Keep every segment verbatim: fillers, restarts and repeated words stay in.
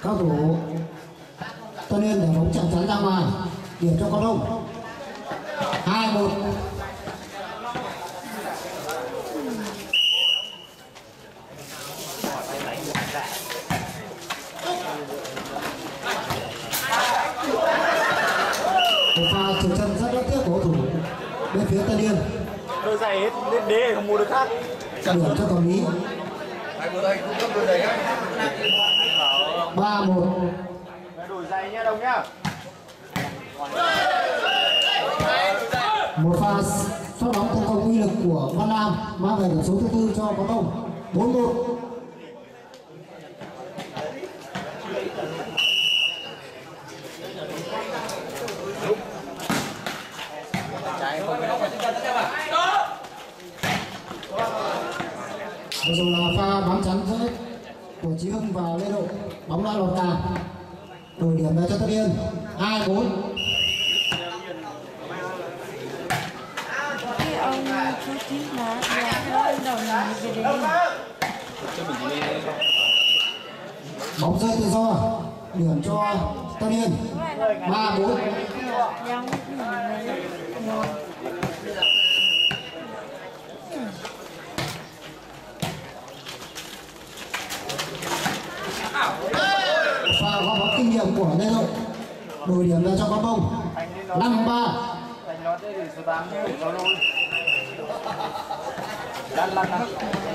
cao thủ Tân Yên để bóng chặn chắn ra ngoài, điểm cho Quang Đông. Hai một. Một pha trượt chân rất đáng tiếc của cầu thủ bên phía Tân Yên. Đôi giày hết lên đế không mua được khác. Điểm cho Cẩm Lý. Ba một. Đổi giày nha Đồng nhá. Một pha phát bóng tấn công uy lực của Văn Nam mang về điểm số thứ tư cho Quang Đông. Bốn một. Bây giờ là pha bóng chắn giữa của Chí Hưng và Lê Độ, bóng đã lọt cả. Đổi điểm về cho Tân Yên. Hai bốn. Cái ông chú Chí là là đầu này về đây. Bóng rơi tự do, điểm cho Tân Yên. Ba bốn. Pha có bóng kinh nghiệm của Lê Độ, đổi điểm về cho Quang Đông. Năm ba. Thành nó đây thì số tám nó luôn. Đan lăn á.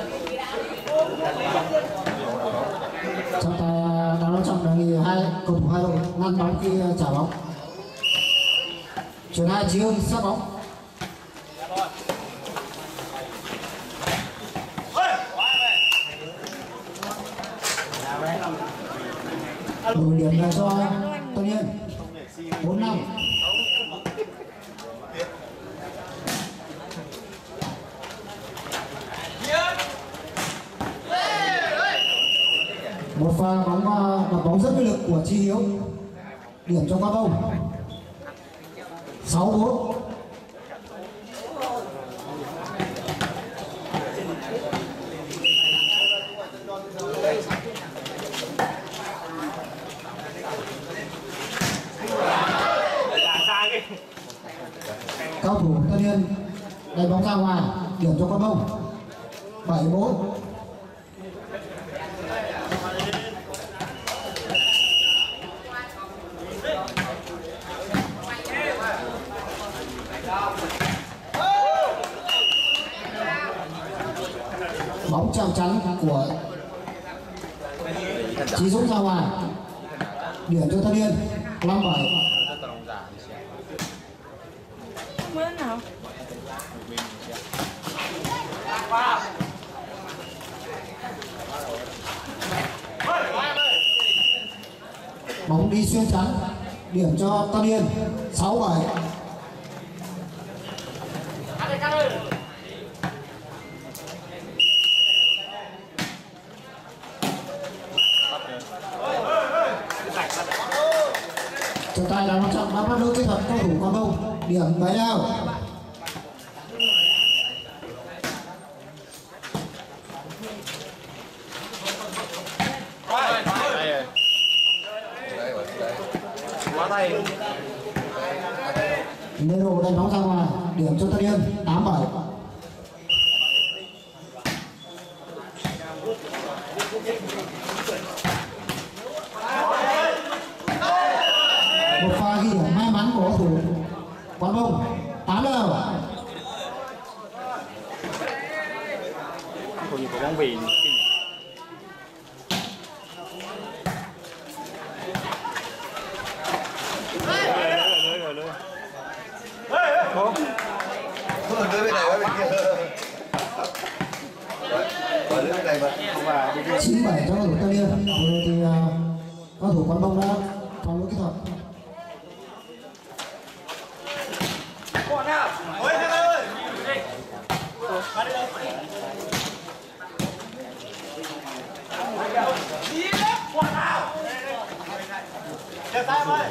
Trọng tài Đào Long Trọng đề nghị hai cầu thủ hai đội ngăn bóng khi trả bóng. Chuyển hai Chí Hưng sát bóng. Đổi điểm về cho Tân Yên. Bốn năm. Một pha bóng đập bóng rất uy lực của Chí Hiếu, điểm cho Quang Đông. Sáu bốn. Cao thủ Tân Yên đánh bóng ra ngoài, điểm cho Quang Đông. Bảy bốn. Bóng chạm chắn của Chí Dũng ra ngoài, điểm cho Tân Yên. Năm bảy. Bữa nào? Bóng đi xuyên chắn, điểm cho Tân Yên. Sáu bảy. Trọng tài Đào Long Trọng đã bắt đôi kỹ thuật cầu thủ Quang Đông, điểm bảy nào. Quá tay. Lê Độ đánh bóng ra ngoài, điểm cho Tân Yên. Tám bảy. Một pha ghi điểm may mắn của cầu thủ Quang Đông. Tám đều. Không nhìn có bóng vì không không lưới bên này bên kia. Ở lưới bên này mà không vào. Chín bảy cho cầu thủ Tân Yên. Rồi thì cầu thủ Quang Đông đã phòng lỗi kỹ thuật. Còn nào ôi thằng ơi đi đấy quả nào chờ tay ơi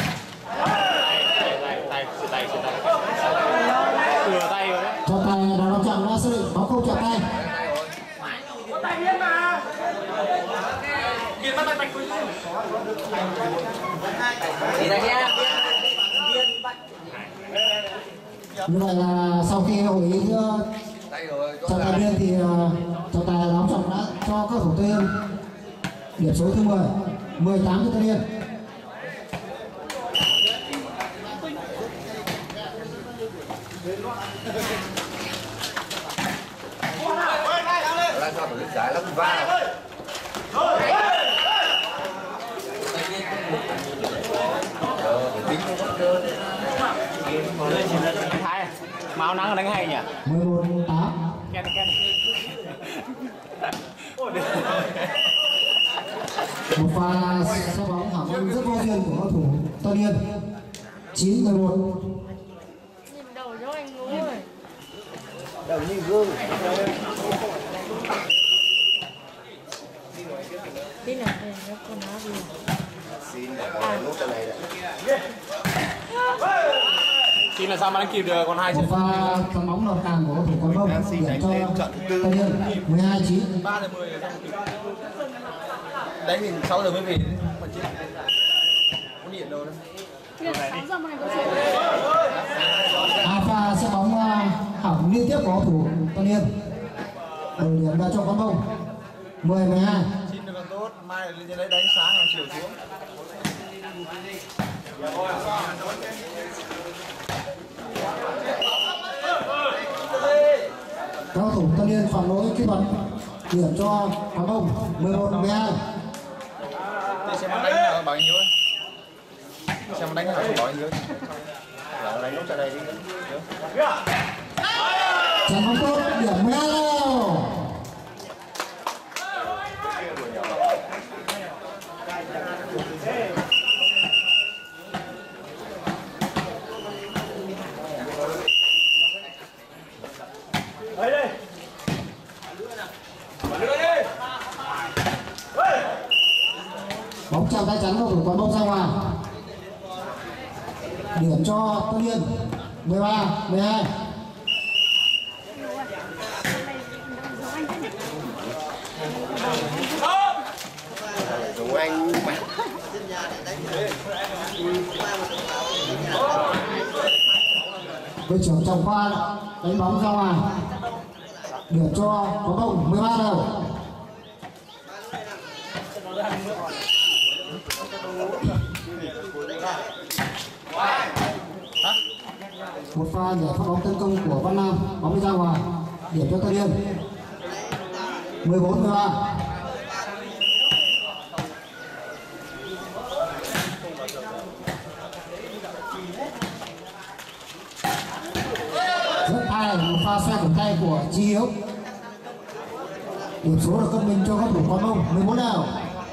tay tay tay tay thừa tay rồi đấy. Trọng tài Đào Long Trọng đã xác định bóng không chạm tay. Có tay biết mà. Kiệt bắt tay Như vậy là sau khi hội ý giữa trọng tài viên thì uh, trọng tài đóng trọng đã cho các thủ tiên điểm số thứ mười, mười tám cho Tân Yên. Lan cho phải giải lắm va. Thái máu nắng đánh hay nhỉ? mười một tám. Ken ken. Một pha sút bóng hỏng rất vô duyên của cầu thủ Tân Yên. chín mười một. Nhìn đầu cho anh Ngũ ơi. Đầu như gương. Tí nữa để nó con áo đi. Xin là lúc cái này đấy. Xin là sao mà đánh kịp được con hai chứ? Một pha cắm bóng lọt càng của cầu thủ Quán Bông điểm cho Tân Yên mười hai chín. ba giờ mười là kịp. Đánh thì sáu giờ mới về. Mà chứ. Có điện đâu đâu. sáu giờ mà có chuyện. À, pha sẽ bóng uh, hỏng liên tiếp của cầu thủ Tân Yên. Đầu điểm đã cho Quán Bông mười mười hai. Xin được còn tốt, mai lên trên đấy đánh sáng rồi chiều xuống. Cầu thủ Tân Yên phạm lỗi kỹ thuật điểm cho Quán Bông mười một mười hai. Để xem đánh nào bao nhiêu ấy. Xem đánh nào bao nhiêu. Là đánh lúc trận này đi. Chạm bóng tốt điểm mười hai đâu. Bóng chạm tay chắn cầu thủ Quán Bông ra ngoài. Điểm cho Tân Yên mười ba mười hai. Dùng anh Đội trưởng Trọng Khoa đánh bóng ra ngoài. Điểm cho Quán Bông mười ba đều. Một pha giải phát bóng tấn công của Văn Nam, bóng đi ra ngoài, điểm cho Tân Yên mười bốn mười ba. Rất hay một pha xoay cổ tay của Chi Hiếu. Điểm số được cân mình cho các thủ Quán Bông mười bốn đều.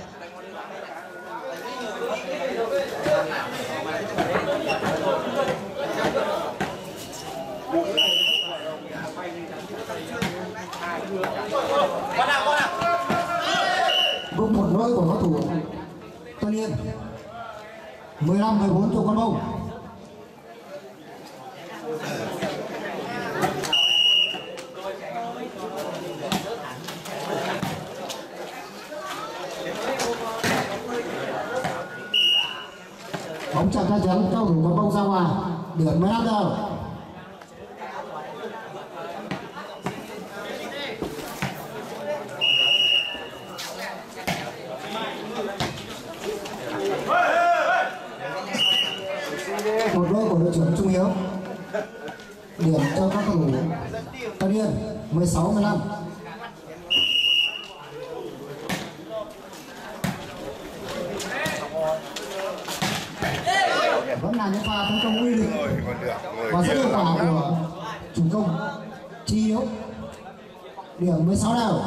Đúng một lỗi của các thủ Tân Yên mười lăm mười bốn cho Quán Bông. Bóng chạm tay chắn cho thủ Quán Bông ra ngoài, điểm mười lăm đều. Một lỗi của đội trưởng Trung Hiếu, điểm cho các cầu thủ Tân Yên mười sáu mười lăm. Vẫn là những pha tấn công uy lực và rất hiệu quả của chủ công Chi Hiếu, điểm mười sáu đều.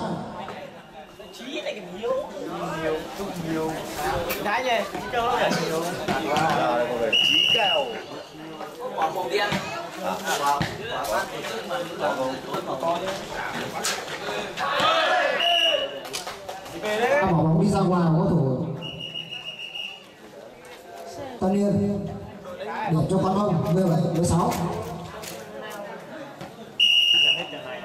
Thái nhỉ? Cho nó là nhiều. là một người trí cao. Các quả bóng đi ra ngoài của cầu thủ Tân Yên, điểm cho Quán Bông mười bảy mười sáu.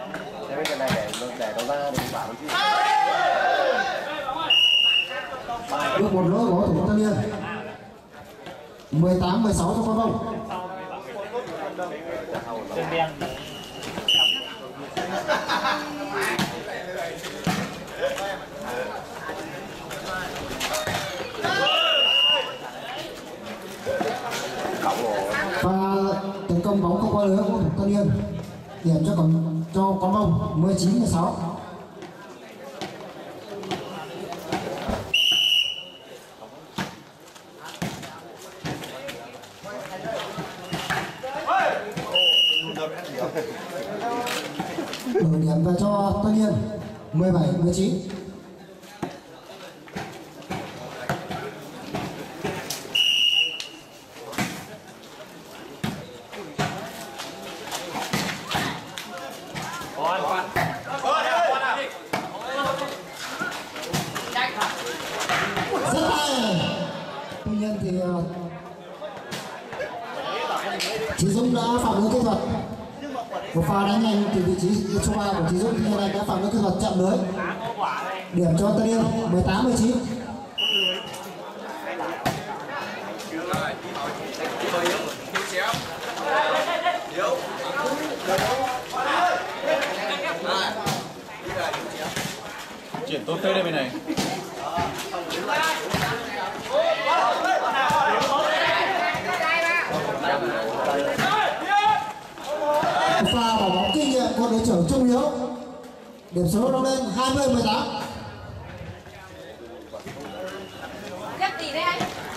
Thế cái này để để nó ra để bảo chứ. Được một lỗi của thủ Tân Yên. mười tám mười sáu cho con bông. Và tấn công bóng không qua lưới của thủ Tân Yên. Điểm cho con cho con bông mười chín mười sáu. Đổi điểm về cho Tân Yên mười bảy mười chín. Rất hay. Tuy nhiên thì Chí Dũng đã phạm lỗi kỹ thuật. Một pha đánh nhanh từ vị trí số ba của Chí Dũng thì này đã phạm lỗi kỹ thuật chạm lưới. Điểm cho Tân Yên mười tám mười chín. Chuyển tốt phết đây bên này. Pha bỏ bóng kinh nghiệm của đội trưởng Trung Hiếu. Điểm số nó lên hai mươi mười tám. Chắc gì đấy anh?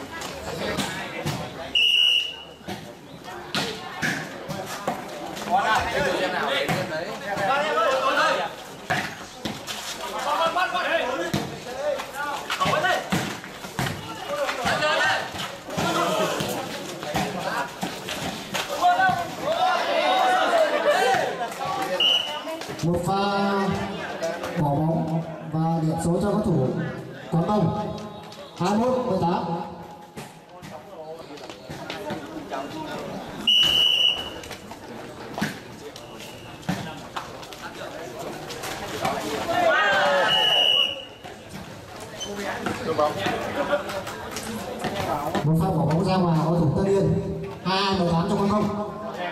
Một pha bỏ bóng và điểm số cho các thủ Quảng Đông hai mươi mốt mười tám. Một pha bỏ bóng ra ngoài của thủ Tân Yên hai mười tám cho Quảng Đông.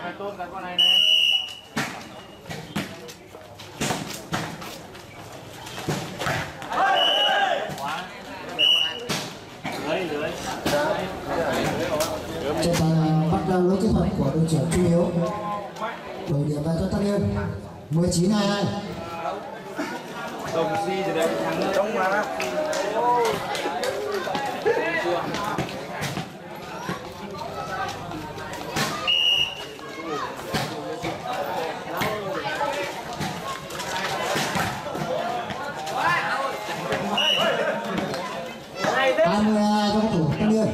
Trận này bắt đầu lỗi kỹ thuật của đội trưởng Trung Hiếu. Đổi điểm về cho Tân Yên mười chín hai hai. Đồng si thì đây thắng trong mà. hai mươi hai cho thủ Tân Yên.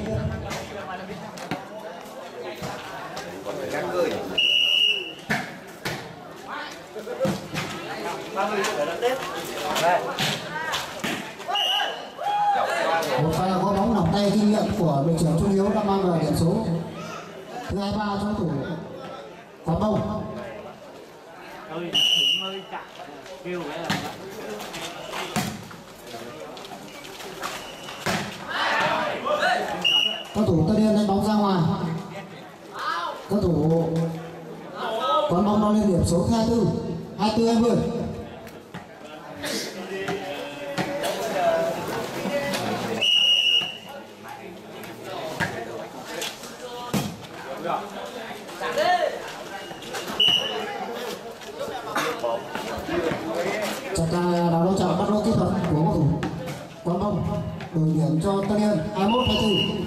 Một pha có bóng nòng tay kinh nghiệm của đội trưởng Trung Hiếu đã mang về điểm số thứ hai ba cho thủ Quảng Đông. Các thủ Tân Yên đánh bóng ra ngoài. Các thủ Quảng Đông đang lên điểm số hai mươi tư hai mươi tư hai mươi. Trận này là đấu trận bắt đầu kỹ thuật của cầu thủ Quảng Đông. Đổi điểm cho Tân Yên hai mươi mốt hai mươi tư.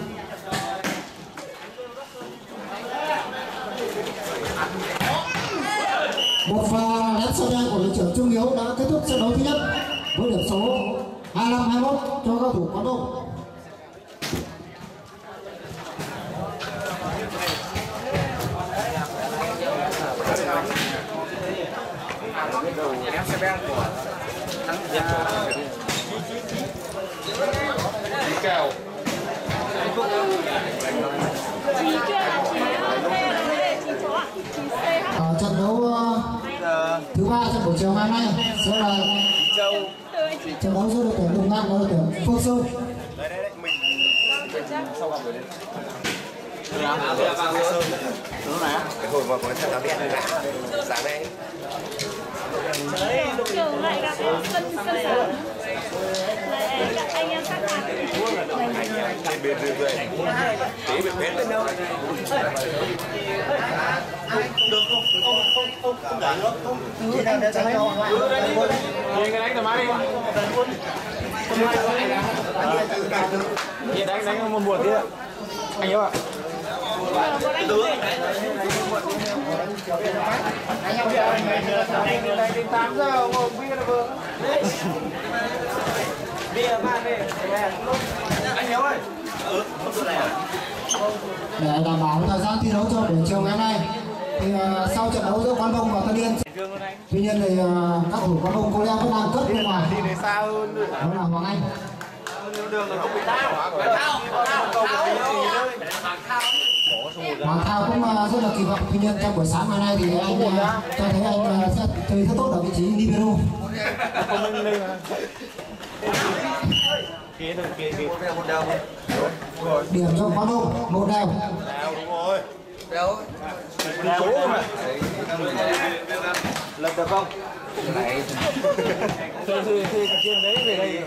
Một pha lép sau đen của đội trưởng Trung Hiếu đã kết thúc trận đấu thứ nhất với điểm số hai mươi lăm hai mươi mốt cho cầu thủ Quảng Đông. Em sẽ bên của thắng Chí Kèo. Ở trận đấu thứ ba trong buổi chiều ngày hôm nay sẽ là trận đấu giữa đội tuyển Đồng Nai và đội tuyển Phương Sơn. chắc. Cái hồi mà có theo giáo viên là sáng nay Trường lại gặp sân sân sớm. Lại gặp anh em sát mặt. bên bên rươi rươi tí bên bên lên đâu được không không không không không đẩy nữa không chỉ đang để cho họ Nhìn cái đánh thoải mái đi. Nhìn đánh đánh một buồn đi ạ. Anh yêu ạ. tám giờ ngồi bia là vừa. Bia mang đi. Anh Hiếu ơi. Ừ, để đảm bảo thời gian thi đấu cho buổi chiều ngày hôm nay thì uh, sau trận đấu giữa Quán Bông và Tân Yên, tuy nhiên thì uh, các thủ Quán Bông có lẽ vẫn đang cất bên ngoài, đi để xa hơn nữa. đó là Hoàng Anh. Đường là không bị thao. Hoàng Thao cũng uh, rất là kỳ vọng, tuy nhiên trong buổi sáng ngày nay thì anh uh, cho thấy anh uh, sẽ chơi rất tốt ở vị trí libero. Kia thôi, kia kia một đầu. Điểm cho Quán Bông một đều. Nào đúng rồi. Đâu? Số mà. Lập được không? Này. Thì thì thì trên đấy về đây.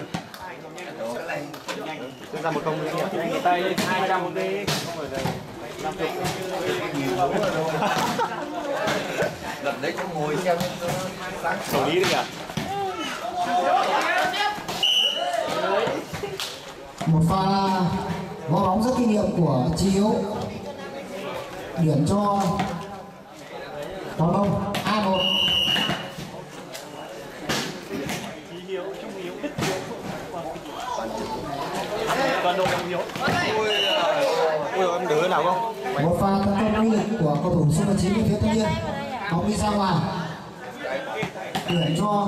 Chúng ta một công đi nhỉ. Anh tay hai trăm một đi. Không phải đây. năm mươi. Lần đấy có ngồi xem sáng Xử lý đi nhỉ. Một pha gõ bóng rất kinh nghiệm của Chí Hiếu, điểm cho Quán Bông hai một. Toàn đội Hiếu. Ôi em đứa nào không? Một pha tấn công uy lực của cầu thủ số mười chín bên phía Tân Yên, bóng đi ra ngoài, điểm cho.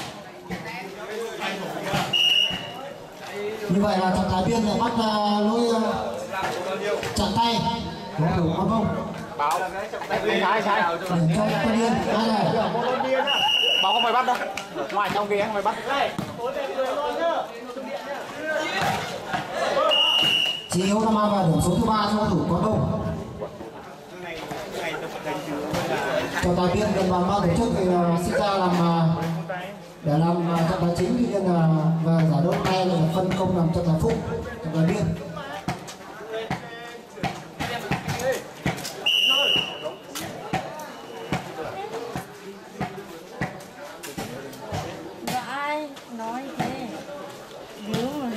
Như vậy là trọng tài viên lại bắt uh, lỗi uh, chặn tay của cầu thủ Quán Bông. Báo. Sai sai. Điểm cho Tân Yên hai đều. Báo không phải bắt đâu. Ngoài trong kia không phải bắt. Chí Hiếu đã mang vào điểm số thứ ba cho cầu thủ Quán Bông. Trọng tài viên gần bàn ban tổ chức thì uh, xin ra làm uh, để làm uh, trọng tài chính, tuy nhiên là uh, về giải đấu này là phân công làm trọng tài phụ, trọng tài viên. Dạ ai nói thế? Đúng rồi.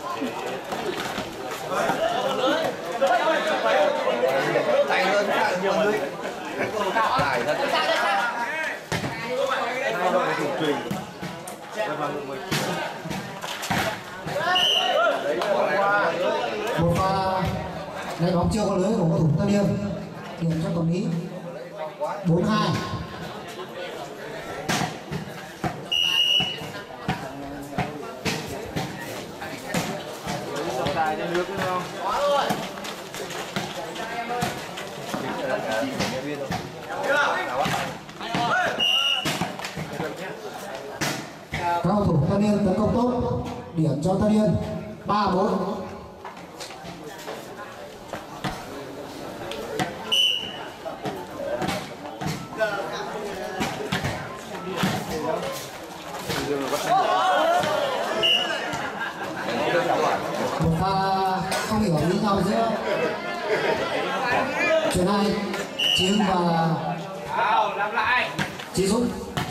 tay hơn nhiều hơn. Tài thật. Hai đội thủ truyền. Một pha lấy bóng chưa có lưới của cầu thủ Tân Yên, điểm cho Tổng Lý bốn hai. Tài trên nước đúng không? Các cầu thủ Tân Yên tấn công tốt, điểm cho Tân Yên ba bốn. Một pha không hiểu lý nhau giữa Truyền Hai, Chí Hưng và Chí Dũng.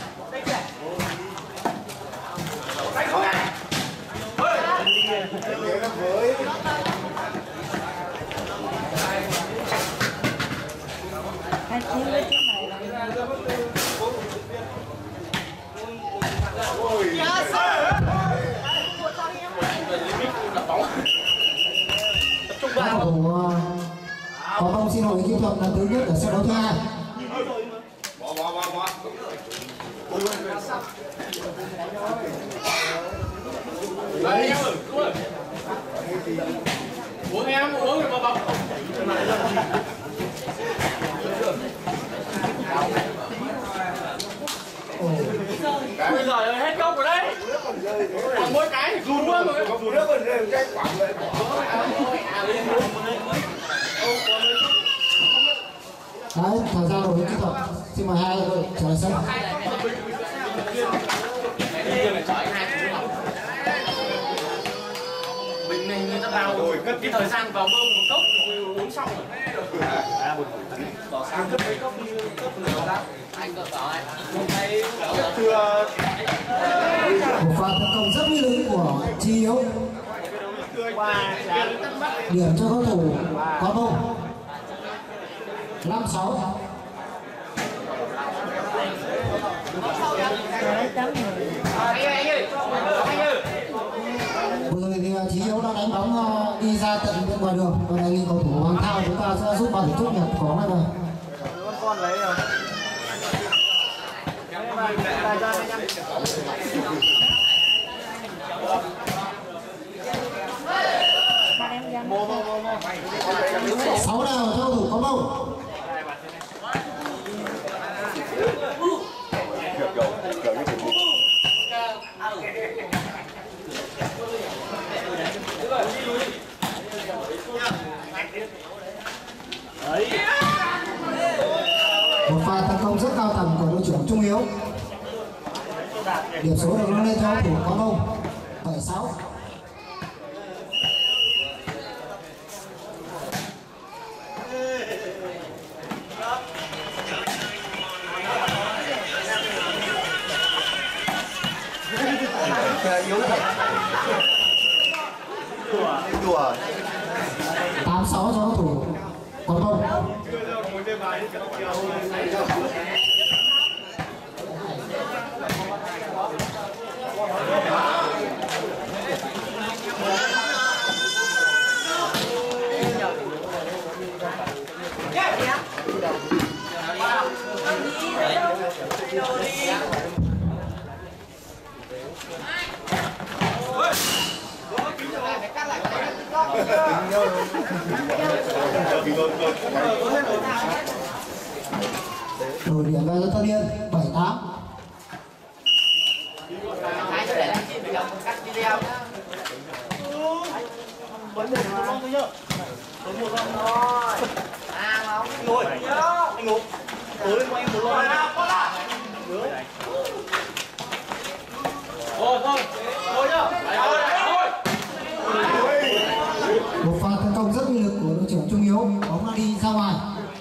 Hai tiếng với tiếng này là Các cầu thủ có Bông xin hội kỹ thuật lần thứ nhất ở trận đấu thứ hai. Uống em uống rồi bọc. Bây giờ hết cốc rồi đấy. mỗi cái run quá rồi. Có nước còn rơi cái quả vậy. Đấy, thời gian đổi kỹ thuật. Xin mời hai đội trở lại sân. Bình này người ta vào rồi cất cái thời gian vào bơm một cốc uống xong rồi. À, một bỏ sang cất mấy cốc đi cốc nữa ra. Anh có bảo anh. Thấy thưa Một pha tấn công rất uy lực của Chi Hiếu. Điểm cho cầu thủ có bông. năm sáu. Vừa rồi thì Chí Hiếu đã đánh bóng đi ra tận bên ngoài đường, và đề nghị cầu thủ Hoàng Thao chúng ta sẽ giúp ban tổ chức nhặt có này rồi. Con lấy rồi. Sáu nào cho cầu thủ có bông. Một pha tấn công rất cao tầm của đội trưởng Trung Hiếu. Điểm số được nâng lên cho cầu thủ có bông bảy sáu. Đùa. tám sáu cho cầu thủ có bông. Đổi điểm về cho Tân Yên bảy tám. Một pha tấn công rất uy lực của đội trưởng Trung Hiếu, bóng đã đi ra ngoài.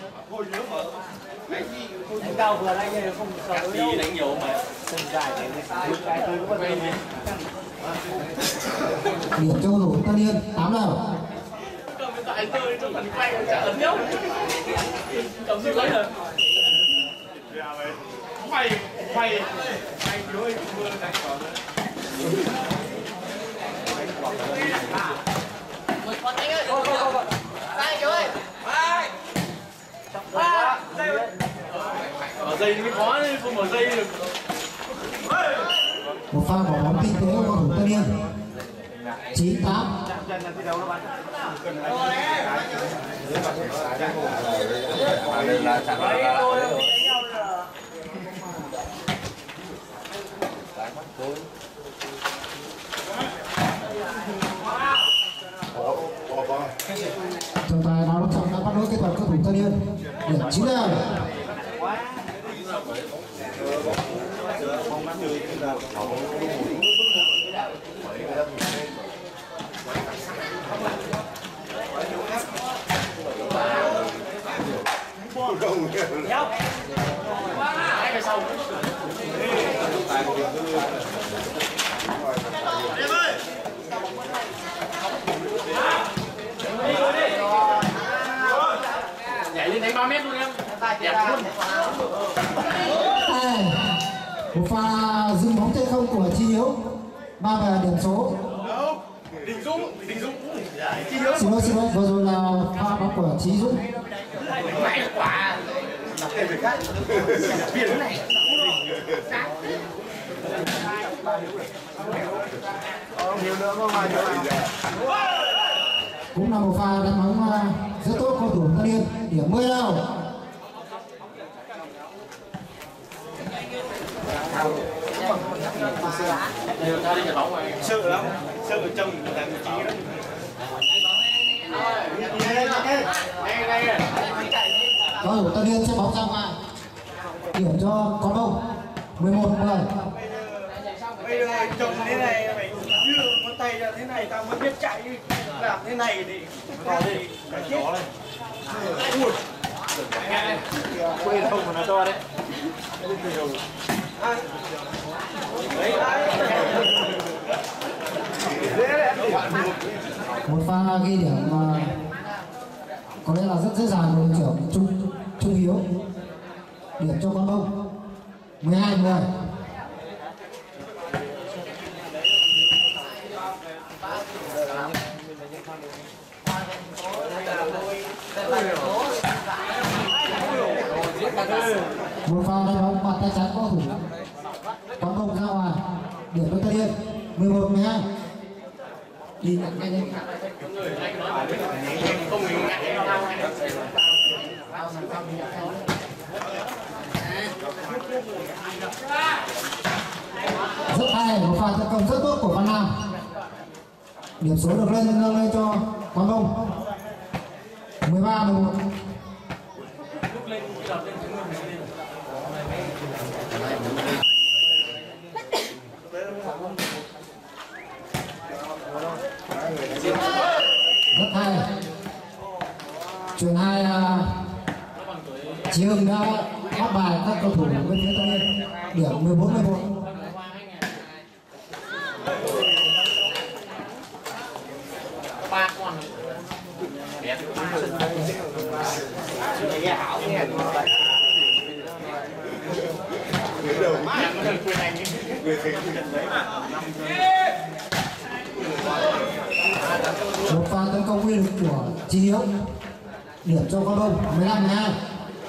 Đánh cao vừa đánh này không sợ đối đâu. Đánh nhiều mà. Không dài thế này. Cái tôi cũng quay này. Điểm cho cầu thủ Tân Yên tám nào. tại tôi trong phần quay chả ấn nhau. Cầm gì lấy rồi. Quay quay quay thiếu ơi mưa đánh còn nữa. Một con anh ơi. Go go go. Hai chú ơi. Hai. Ba. Ở dây nó mới khó nên không mở dây được. Một pha bỏ bóng tinh tế của cầu thủ Tân Yên. chín tám. Trọng tài Đào Đức Trọng đã bắt đối kết quả cầu thủ Tân Yên. Điểm chín đều. Nhảy lên đánh ba mét luôn em. Đẹp luôn. Một pha dừng bóng trên không của Chi Hiếu, ba về điểm số. Đình Dũng, Đình Dũng. Xin lỗi, xin lỗi, vừa rồi là pha bóng của Chí Dũng. Mày quả. Biển này. Cũng là một pha đánh bóng rất tốt cầu thủ Tân Yên, điểm mười đâu. Ra đi nhận bóng rồi. Sợ lắm, sợ trông là vị trí đó. Cầu thủ Tân Yên sẽ bóng ra ngoài. Điểm cho Quán Bông. mười một mười. Bây giờ trông thế này phải đưa ngón tay ra thế này tao mới biết chạy, làm thế này thì có đi phải chết. Ui. Quên không mà nó to đấy. Một pha ghi điểm mà có lẽ là rất dễ dàng của đội trưởng Trung Trung Hiếu. Điểm cho Quán Bông. mười hai mười. Một pha đánh bóng bàn tay trái có thủ Quán Bông ra ngoài. Điểm cho Tân Yên. mười một mười hai. Đi nhận ngay lên. Rất hay, một pha tấn công rất tốt của Văn Nam. Điểm số được lên nâng lên cho Quán Bông. mười ba mười một. Rất hay. Chuyển hai Chí Hưng đã áp bài các cầu thủ bên phía Tân Yên. Điểm mười bốn mười một. Ba con. Một pha tấn công uy lực của Chí Hiếu. Điểm cho Quán Bông. mười lăm mười hai.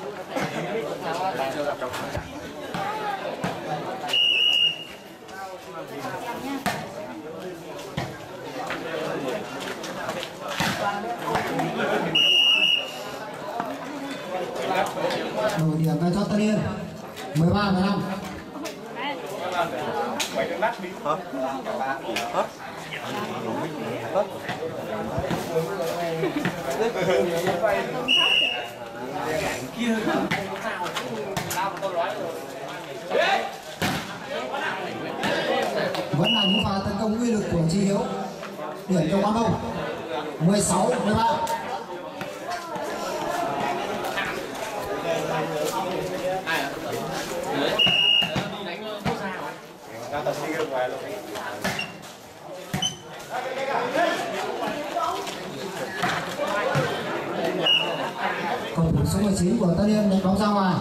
Đổi điểm về cho Tân Yên. mười ba mười lăm. Hả? Hả? Vẫn là những pha tấn công uy lực của Chí Hiếu. Điểm cho Quán Bông. mười sáu mười ba. Cầu thủ số mười chín của Tân Yên đánh bóng ra ngoài.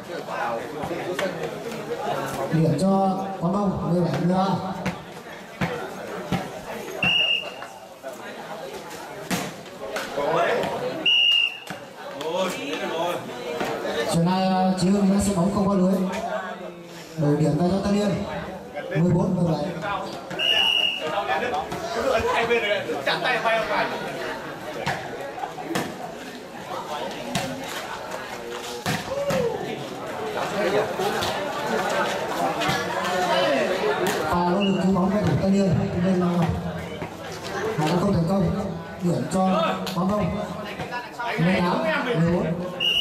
Điểm cho Quán Bông. mười bảy mười ba. Chiều nay Chí Hưng đã sẽ bóng không qua lưới. Đổi điểm về cho Tân Yên. mười bốn mười bảy. Hai bên này chặt tay bay ra ngoài. Pha nỗ lực cứu bóng của thủ Tân Yên nên là họ đã không thành công. Điểm cho Quán Bông. mười tám mười bốn.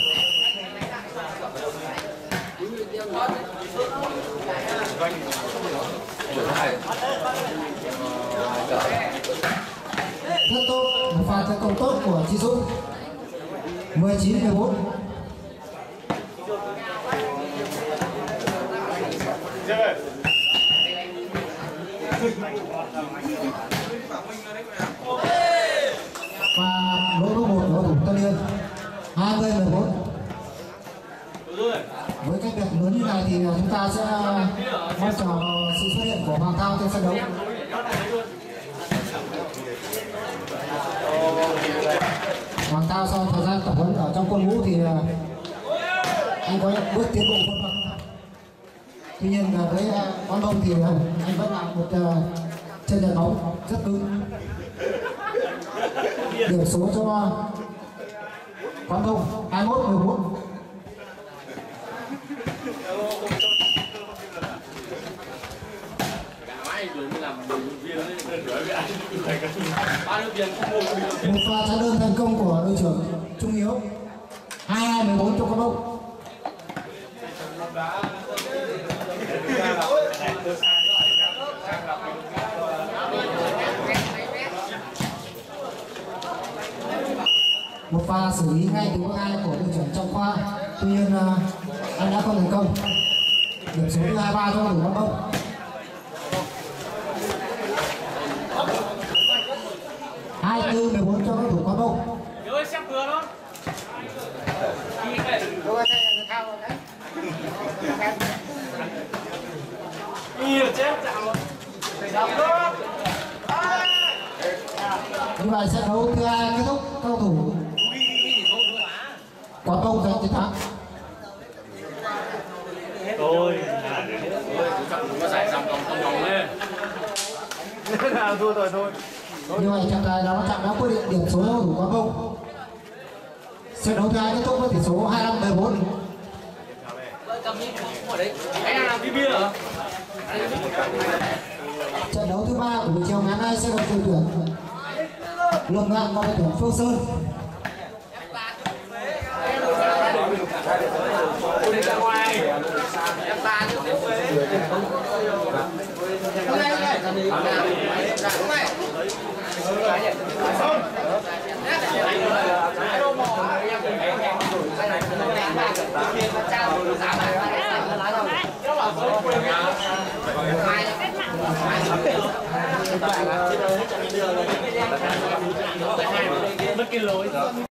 Rất tốt, một pha tấn công tốt của Chí Dũng. mười chín mười bốn. Và lỗi số một của thủ Tân Yên. hai mươi mười bốn. Với cách biệt lớn như này thì chúng ta sẽ mong chờ vào sự xuất hiện của Hoàng Thao trên sân đấu. Hoàng Thao sau thời gian tập huấn ở trong quân ngũ thì anh có bước tiến bộ vượt bậc. Tuy nhiên với Quán Bông thì anh vẫn là một chân đá bóng rất cứng. Điểm số cho Quán Bông hai mươi mốt mười bốn. ai rồi mới làm bình luận viên đấy, đuổi với anh ba nước viên không mua bình luận viên. Một pha trả đơn thành công của đội trưởng Trung Hiếu. hai hai mười bốn cho Quang Đông. Một pha xử lý ngay từ bước hai của đội trưởng Trọng Khoa, tuy nhiên uh, anh đã không thành công. Điểm số thứ hai ba cho thủ Quang Đông. hai tư mười bốn cho các thủ Quang Đông. Nhớ ơi xem vừa đó. Ih, chết chạm rồi. Như vậy trận đấu thứ hai kết thúc, cao thủ Quang Đông giành chiến thắng. Tôi có giải dòng vòng không vòng lên. Nào thua rồi thôi. Như vậy trận này đó trận đã quyết định điểm số thủ Quang Đông. Trận đấu thứ hai kết thúc với tỷ số hai mươi lăm mười bốn. Anh đang làm cái bia hả? Trận đấu thứ ba của buổi chiều ngày hôm nay sẽ được đội tuyển Lục Ngạn và đội tuyển Phương Sơn. Đi ra ngoài. Em ta chứ tiếp về. Không đây, không đây. Không đây. Mất cái lối.